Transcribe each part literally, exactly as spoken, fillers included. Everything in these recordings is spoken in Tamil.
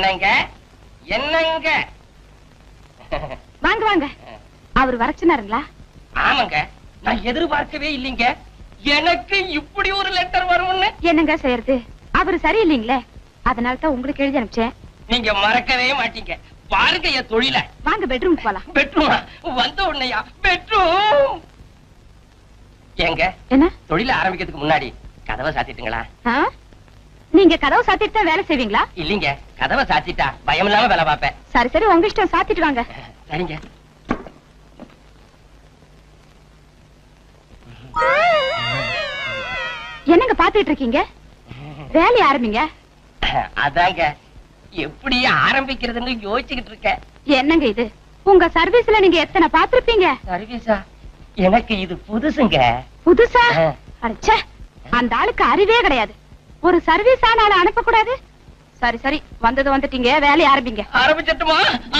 என்னங்க என்னங்க வாங்க வாங்க. அவர் வரச்சுனாருங்களா? ஆமாங்க, நான் எதிர்பார்க்கவே இல்லைங்க. எனக்கு இப்படி ஒரு லெட்டர் வரும்னு. என்னங்க செய்யறது, அவரு சரியில்லைங்களே, அதனால தான் உங்களுக்கு எழுதி அனுப்பிச்சேன். நீங்க மறக்கவே மாட்டீங்க. பாருங்க என் தொழில. வாங்க பெட்ரூம் போலாம். பெட்ரூமா? வந்த உடனேயா பெட்ரூம்? ஏங்க என்ன தொழில ஆரம்பிக்கிறதுக்கு முன்னாடி கதவை சாத்திட்டுங்களா? நீங்க கதவை சாத்திட்டு தான் வேலை செய்வீங்களா? இல்லீங்க, கதவை சாத்திட்டா பயம் இல்லாம வேலை பார்ப்பேன். சரி சரி, உங்க இஷ்டம், சாத்திட்டு வாங்க. சரிங்க. என்னங்க பாத்துட்டு இருக்கீங்க? வேலையை ஆரம்பிங்க. அதாங்க எப்படி ஆரம்பிக்கிறதுன்னு யோசிச்சுக்கிட்டு இருக்கேன். என்னங்க இது, உங்க சர்வீஸ்ல நீங்க எத்தனை பாத்திருப்பீங்க? சர்வீஸா? எனக்கு இது புதுசுங்க. புதுசா? அடச்சே, அந்த ஆளுக்கு அறிவே கிடையாது. ஒரு சர்வீஸ் ஆனாலும் அனுப்ப கூடாது. சரி சரி, வந்தது வந்துட்டீங்க, வேலையை ஆரம்பிங்க. ஆரம்பிச்சட்டுமா?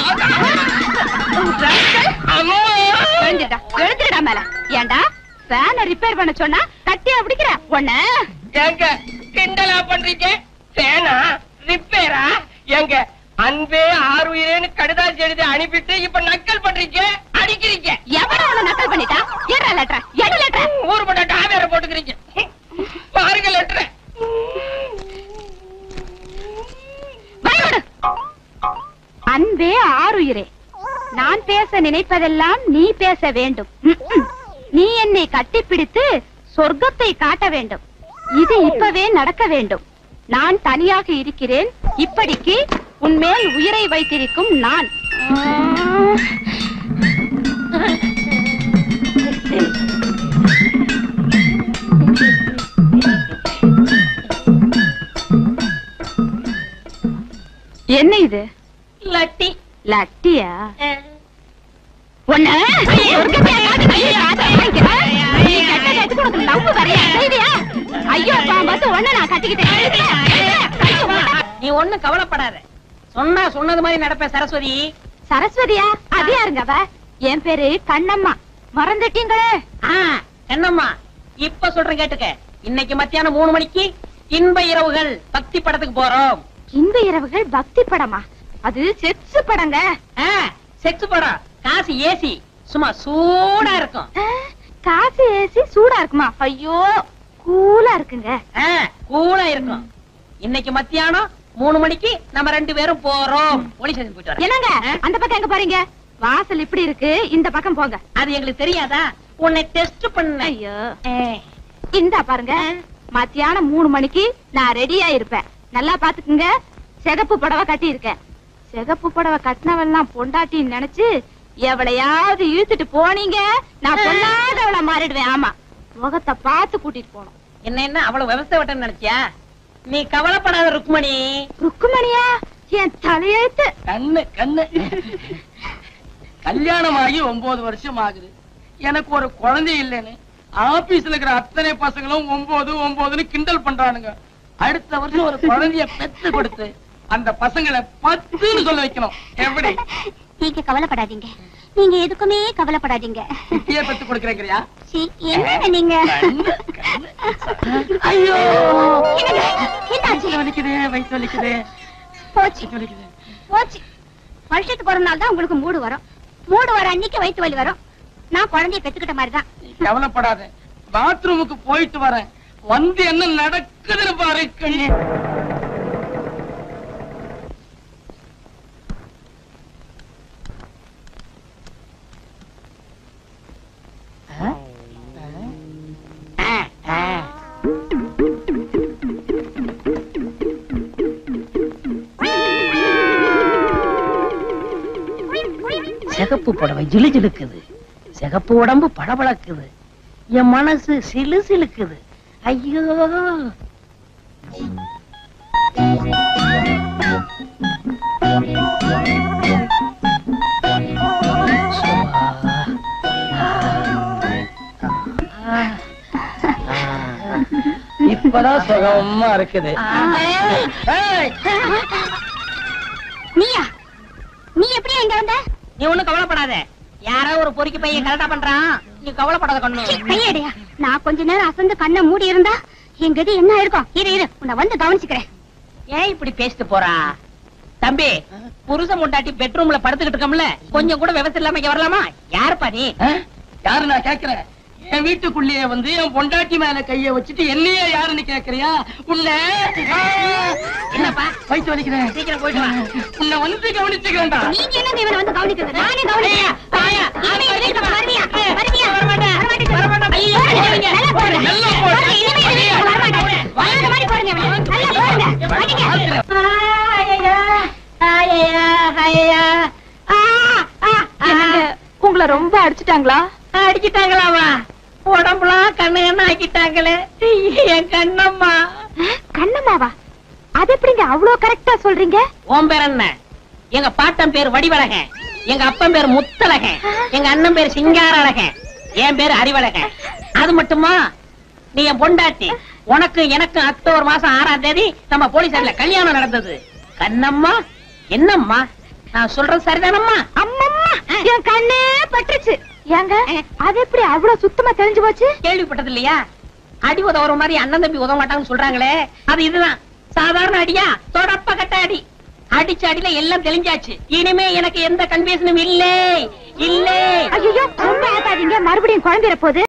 எழுத்துடா மேல. ஏண்டா ஃபேனை ரிப்பேர் பண்ண சொன்னா கட்டியா பிடிக்கிற ஒண்ணு? ஏங்க கிண்டலா பண்றீங்க? ஃபேனா ரிப்பேரா? ஏங்க அன்பே ஆறுயிரேன்னு கடிதாசி எழுதி அனுப்பிட்டு இப்ப நக்கல் பண்றீங்க, அடிக்கிறீங்க. எவன உன்னை நக்கல் பண்ணிட்டா? ஏறா லெட்டர், எடு லெட்டர். ஊர் பட்ட டாவேர போட்டுக்கிறீங்க. பாருங்க லெட்டர். அன்பே ஆறுயிரே, நான் பேச நினைப்பதெல்லாம் நீ பேச வேண்டும். நீ என்னை கட்டிப்பிடித்து சொர்க்கத்தை காட்ட வேண்டும். இது இப்பவே நடக்க வேண்டும். நான் தனியாக இருக்கிறேன். இப்படிக்கு உன்மேல் உயிரை வைத்திருக்கும் நான். என்ன இது? லட்டி. லட்டியா? ஐயோ வந்து ஒண்ணு நான் கட்டிக்கிட்டேன். நீ ஒண்ணு கவலைப்படாத, சொன்னா சொன்னது மாதிரி நடப்ப. சரஸ்வதி. சரஸ்வதியா? அது யாருங்க அவ? என் பேரு கண்ணம்மா. மறந்துட்டீங்களே? கண்ணம்மா, இப்ப சொல்றேன் கேட்டுக்க. இன்னைக்கு மத்தியானம் மூணு மணிக்கு இன்ப இரவுகள் பக்தி படத்துக்கு போறோம். இன்ப இரவுகள் பக்தி படமா? அது செக்ஸ் படங்க. செக்ஸ் படம். காசு ஏசி, சும்மா சூடா இருக்கும். காசு ஏசி சூடா இருக்குமா? ஐயோ, கூலா இருக்குங்க. கூலா இருக்கும். இன்னைக்கு மத்தியானம் மூணு மணிக்கு நம்ம ரெண்டு பேரும் போறோம். போலீஸ் ஸ்டேஷன் போயிட்டு வரோம். என்னங்க அந்த பக்கம் எங்க போறீங்க? வாசல் இப்படி இருக்கு, இந்த பக்கம் போங்க. அது எங்களுக்கு தெரியாதா? உன்னை டெஸ்ட் பண்ண. ஐயோ, இந்தா பாருங்க, மத்தியானம் மூணு மணிக்கு நான் ரெடியா இருப்பேன். நல்லா பாத்துக்குங்க. சிகப்பு புடவை கட்டி இருக்கேன். சிகப்பு புடவை கட்டினவெல்லாம் பொண்டாட்டின்னு நினைச்சு எவளையாவது இழுத்துட்டு போனீங்க, நான் பொல்லாதவள மாறிடுவேன். ஆமா, முகத்தை பார்த்து கூட்டிட்டு போனோம். என்ன என்ன அவ்வளவு விவசாய வட்டம் நினைச்சியா? நீ கவலைப்படாத ருக்மணி. ருக்குமணியா? என் தலையெழுத்து. கண்ணு கண்ணு. கல்யாணம் ஆகி ஒன்பது வருஷம் ஆகுது. எனக்கு ஒரு குழந்தை இல்லைன்னு ஆபீஸ்ல இருக்கிற அத்தனை பசங்களும் ஒன்பது ஒன்பதுன்னு கிண்டல் பண்றானுங்க. அடுத்த வருஷம் ஒரு குழந்தைய பெத்து கொடுத்து அந்த பசங்களை பத்துன்னு சொல்ல வைக்கணும். எப்படி? நீங்க கவலைப்படாதீங்க, நீங்க எதுக்குமே கவலைப்படாதீங்க. இப்பயே பெத்து கொடுக்கறீங்கயா? என்ன நீங்க? ஐயோ, வலிக்குது, வயிற்று வலிக்குது. போச்சு போச்சு. வருஷத்துக்கு ஒரு நாள் தான் உங்களுக்கு மூடு வரும். மூடு வர அன்னைக்கு வயிற்று வலி வரும். நான் குழந்தைய பெத்துக்கிட்ட மாதிரிதான். கவலைப்படாத, பாத்ரூமுக்கு போயிட்டு வரேன். வந்து என்ன நடக்குதுன்னு பாரு. கண்ணு சிகப்பு புடவை ஜிலு ஜிலுக்குது, சிகப்பு உடம்பு படபடக்குது, என் மனசு சிலு சிலுக்குது. ஐயோ, இப்பதான் சுகமா இருக்குது. நீயா? நீ எப்படி எங்க வந்த? நீ ஒண்ணு கவலைப்படாத. யாரோ ஒரு பொறுக்கி பையன் கரெக்டா பண்றான். நீ கவலைப்படாத கண்ணு. கையடியா, நான் கொஞ்ச நேரம் அசந்து கண்ணை மூடி இருந்தா எங்கது என்ன இருக்கும்? இரு இரு, உன்னை வந்து கவனிச்சுக்கிறேன். ஏன் இப்படி பேசிட்டு போறா? தம்பி புருஷன் முண்டாட்டி பெட்ரூம்ல படுத்துக்கிட்டு இருக்கோம்ல, கொஞ்சம் கூட விவசாயம் இல்லாம இங்க வரலாமா? யாருப்பா நீ? யாரு நான் கேக்குறேன்? என் வீட்டுக்குள்ளேயே வந்து என் பொண்டாட்டி மேல கைய வச்சுட்டு என்னையே யாருன்னு கேக்குறியா? உன்னை என்னப்பா வயிற்று வலிக்கிறேன், சீக்கிரம் போயிட்டு வா. உன்னை வந்து கவனிச்சுக்கிறேன்டா. நீங்க என்ன இவனை வந்து கவனிக்கிறது? நானே கவனிக்கிறேன். தாயா, இனிமே இந்த வீட்டுக்கு வருவியா? வருவியா? வரமாட்டேன். வரமாட்டேன். வரமாட்டேன். ஐயோ, ஐயோ, நல்லா போடுங்க. நல்லா போடு. போடுங்க, இனிமே இந்த வீட்டுக்கு வரமாட்டேன். வராத மாதிரி போடுங்க இவனை. நல்லா போடுங்க. அடிங்க. ஆயையா, ஆயையா, ஆயையா. ஆ, ஆ, ஆ. உங்களை ரொம்ப அடிச்சிட்டாங்களா? அடிச்சிட்டாங்களாவா? உடம்புலாம் கண்ணு கண்ணு ஆக்கிட்டாங்களே என் கண்ணம்மா. கண்ணம்மாவா? அது எப்படிங்க அவ்வளவு கரெக்டா சொல்றீங்க? உன் பேர் என்ன? எங்க பாட்டன் பேர் வடிவழகன், எங்க அப்பன் பேர் முத்தழகன், எங்க அண்ணன் பேர் சிங்காரழகன், என் பேர் அறிவழகன். அது மட்டுமா, நீ என் பொண்டாட்டி. உனக்கு எனக்கு அக்டோபர் மாசம் ஆறாம் தேதி நம்ம போலீஸ்ல கல்யாணம் நடந்தது. கண்ணம்மா, என்னம்மா நான் சொல்றது சரிதானம்மா? அம்மம்மா, என் கண்ணே பட்டுச்சு. ஏங்க அது எப்படி அவ்வளவு சுத்தமா தெரிஞ்சு போச்சு? கேள்விப்பட்டது இல்லையா? அடி உதவுற மாதிரி அண்ணன் தம்பி உதவ மாட்டாங்கன்னு சொல்றாங்களே, அது இதுதான். சாதாரண அடியா? தொடப்ப கட்ட அடி. அடிச்ச அடியில எல்லாம் தெளிஞ்சாச்சு. இனிமே எனக்கு எந்த கன்ஃபியூஷனும் இல்லை இல்லை. ஐயோ, ரொம்ப ஆட்டாதீங்க, மறுபடியும் குழம்பிற போது.